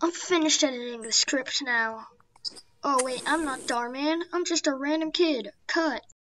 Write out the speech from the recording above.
I'm finished editing the script now. Oh wait, I'm not Dhar, man. I'm just a random kid. Cut.